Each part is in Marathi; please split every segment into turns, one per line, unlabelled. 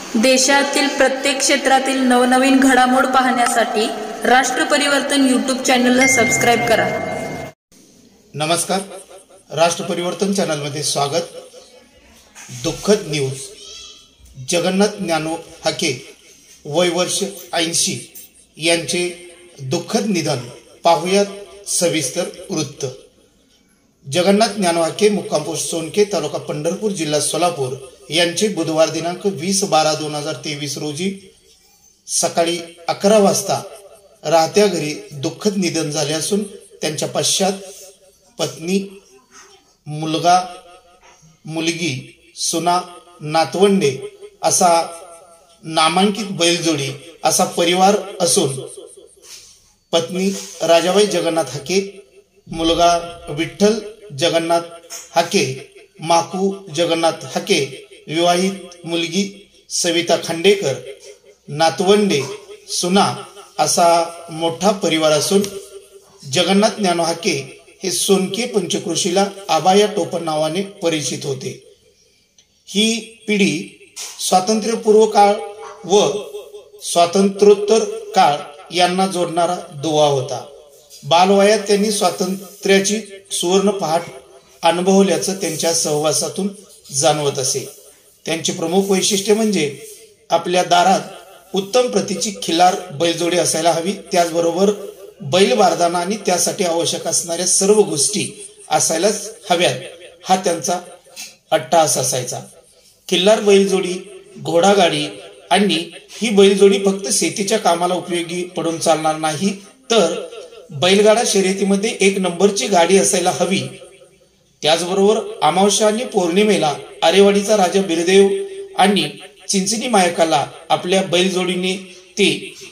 देशातील प्रत्येक क्षेत्रातील नवनवीन घडामोड पाहण्यासाठी राष्ट्र परिवर्तन यूट्यूब चॅनलला सबस्क्राइब करा।
नमस्कार, राष्ट्र परिवर्तन चॅनलमध्ये स्वागत। दुःखद न्यूज, जगन्नाथ ज्ञानो हाके वय वर्ष 80 यांचे दुःखद निधन। पाहुयात सविस्तर वृत्त। जगन्नाथ ज्ञानो हाके मुक्काम पोस्ट सोनके तालुका पंढरपूर जिल्हा सोलापूर यांचे बुधवार दिनांक 20/12/2023 रोजी सकाळी 11 वाजता राहत्या घरी दुःखद निधन झाले असून त्यांच्या पश्चात पत्नी, मुलगा, मुलगी, सुना, नातवंडे असा नामांकित बैलजोडी असा परिवार असून पत्नी राजाबाई जगन्नाथ हाके, मुलगा विठ्ठल जगन्नाथ हाके, माकू जगन्नाथ हाके, विवाहित मुलगी सविता खांडेकर, नातवंडे, सुना असा मोठा परिवार असून जगन्नाथ ज्ञानो हाके हे सोनके पंचक्रोशीला आबा या टोपण नावाने परिचित होते। ही पिढी स्वातंत्र्यपूर्व काळ व स्वातंत्र्योत्तर काळ यांना जोडणारा दुवा होता। बालवयात त्यांनी स्वातंत्र्याची सुवर्ण पहाट अनुभवल्याचं त्यांच्या सहवासातून जाणवत असे। त्यांचे प्रमुख वैशिष्ट्य म्हणजे आपल्या दारात उत्तम प्रतीची खिल्लार बैलजोडी असायला हवी, त्याचबरोबर बैल बारदाना आणि त्यासाठी आवश्यक असणाऱ्या सर्व गोष्टी असायलाच हव्यात हा त्यांचा अट्टाहास असायचा। खिल्लार बैलजोडी, घोडागाडी आणि ही बैलजोडी फक्त शेतीच्या कामाला उपयोगी पडून चालणार नाही, तर बैलगाडा शर्यतीमध्ये एक नंबरची गाडी असायला हवी। त्याचबरोबर अमावस्या आणि पौर्णिमेला आरेवाडीचा राजा बिरदेव आणि चिंचणी मायकाला आपल्या बैलजोडीने ते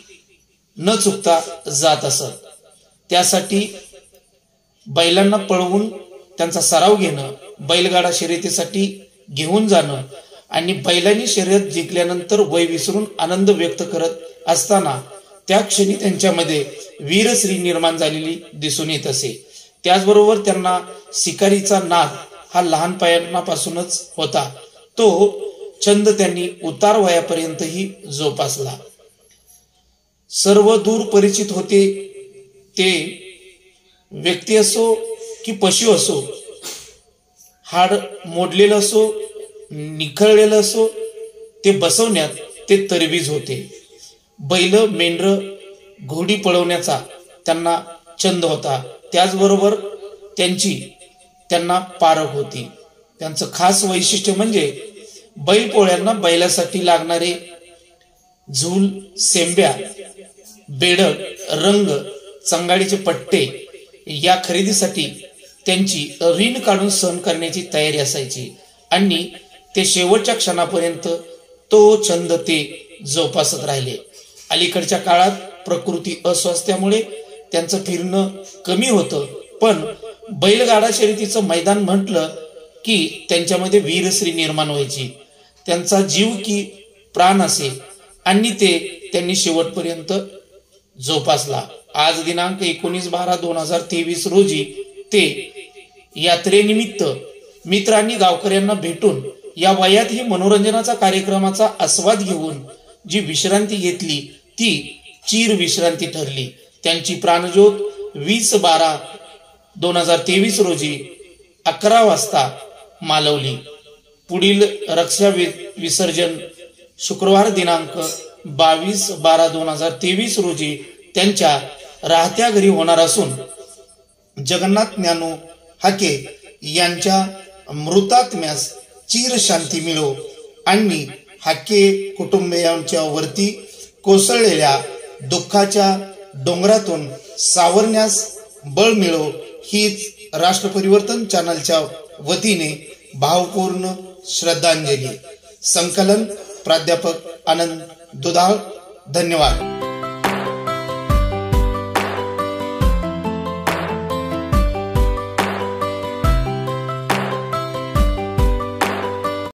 न चुकता जात असत। त्यासाठी बैलांना पळवून त्यांचा सराव घेणं, बैलगाडा शर्यतीसाठी घेऊन जाणं आणि बैलांनी शर्यत जिंकल्यानंतर वय विसरून आनंद व्यक्त करत असताना त्या क्षणी त्यांच्यामध्ये वीरश्री निर्माण झालेली दिसून येत असे। त्याचबरोबर त्यांना शिकारीचा नाद हा लहानपणापासूनच होता। तो छंद त्यांनी उतार वयापर्यंतही जोपासला। सर्व दूर परिचित होते, ते व्यक्ती असो की पशु असो, हाड मोडलेलं असो, निखळलेलं असो, ते बसवण्यात ते तरबीज होते। बैल, मेंढर, घोडी पळवण्याचा त्यांना छंद होता। त्याचबरोबर त्यांना पारख होती। त्यांचं खास वैशिष्ट्य म्हणजे बैल पोळ्यांना बैलासाठी लागणारे झूल, सेंब्या, बेडक, रंग, चंगाडीचे पट्टे या खरेदीसाठी त्यांची ऋण काढून सहन करण्याची तयारी असायची आणि ते शेवटच्या क्षणापर्यंत तो छंद ते जोपासत राहिले। अलीकडच्या काळात प्रकृती अस्वास्थ्यामुळे त्यांचं फिरणं कमी होतं, पण बैलगाडा शर्यतीचं मैदान म्हटलं की त्यांच्यामध्ये वीरश्री निर्माण व्हायची। त्यांचा जीव की प्राण असे आणि ते त्यांनी शेवटपर्यंत जोपासला। आज दिनांक 19/12/2023 रोजी ते यात्रेनिमित्त मित्र आणि गावकऱ्यांना भेटून या वयातही मनोरंजनाचा कार्यक्रमाचा आस्वाद घेऊन जी विश्रांती घेतली ती चिर विश्रांती ठरली। त्यांची प्राणज्योत 20/12/2023 रोजी 11 वाजता मालवली। पुढील रक्षा विसर्जन शुक्रवार दिनांक 22/12/2023 रोजी त्यांच्या राहत्या घरी होणार असून जगन्नाथ ज्ञानो हाके यांच्या मृतात्म्यास चिर शांती मिळो आणि हाके कुटुंबियांच्या वरती कोसळलेल्या दुःखाच्या डोंगरातून सावरण्यास बळ मिळो हीच राष्ट्र परिवर्तन चॅनलच्या वतीने भावपूर्ण श्रद्धांजली। संकलन प्राध्यापक आनंद दुधाळ। धन्यवाद।